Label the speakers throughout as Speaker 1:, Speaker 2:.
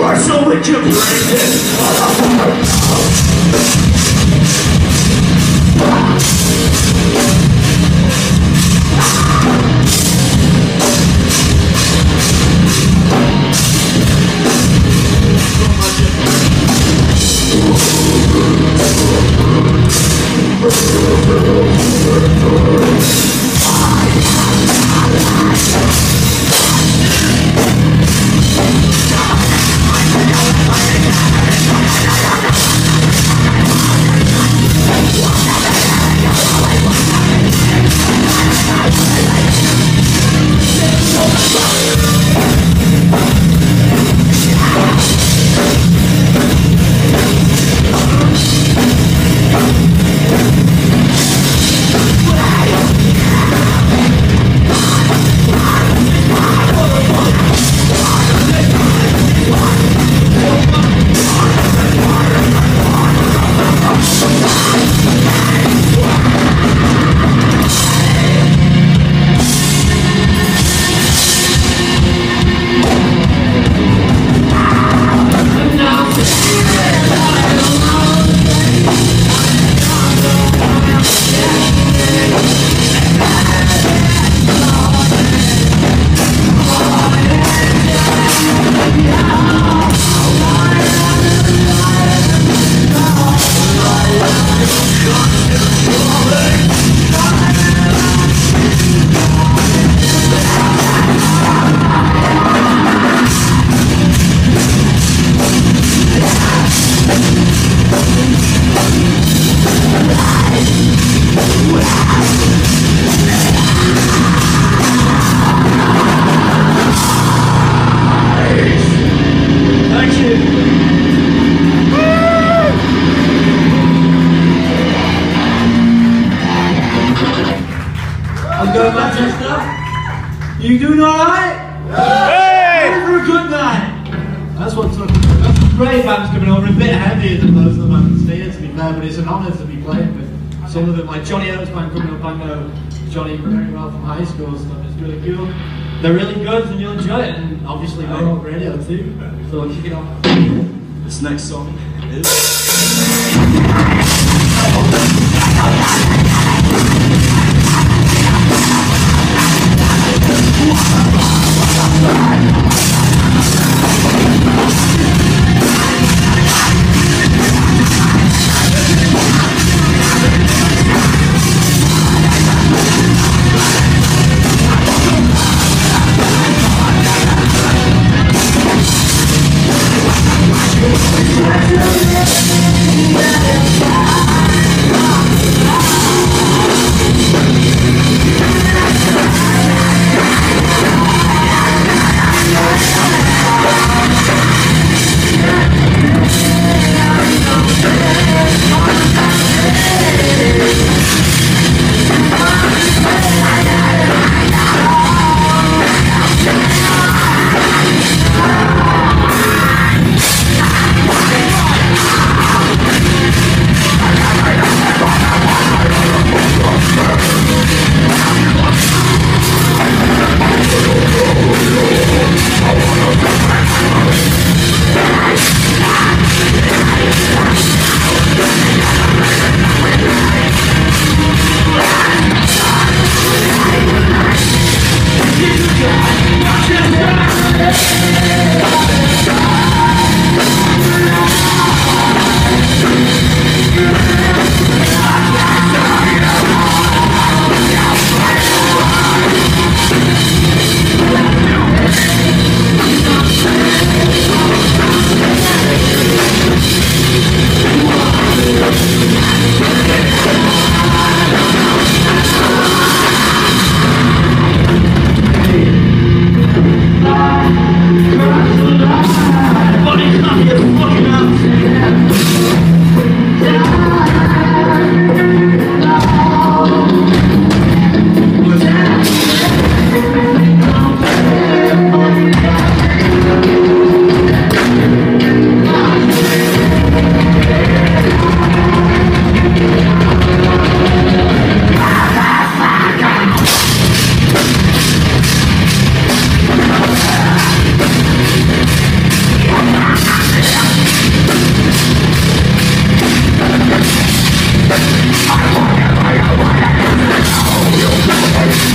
Speaker 1: Marshall with your You doing alright? Hey! For a good night. That's what's up. That's great bands coming over, a bit heavier than most of the bands here, to be fair, but it's an honour to be playing with some of them, like Johnny Oates band coming up. I know Johnny very well from high school and stuff. It's really cool. They're really good and you'll enjoy it, and obviously Mohawk Radio too. So kick it off.
Speaker 2: This next song is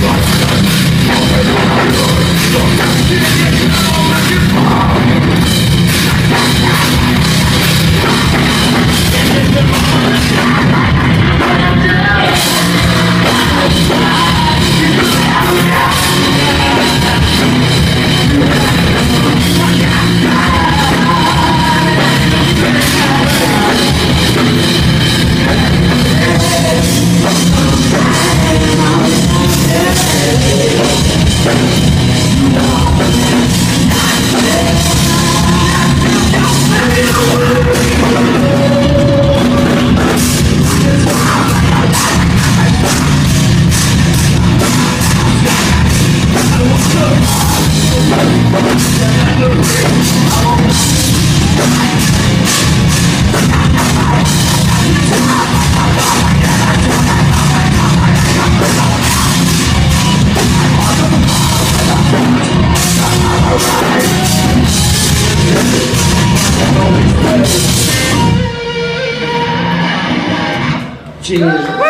Speaker 3: Cheers.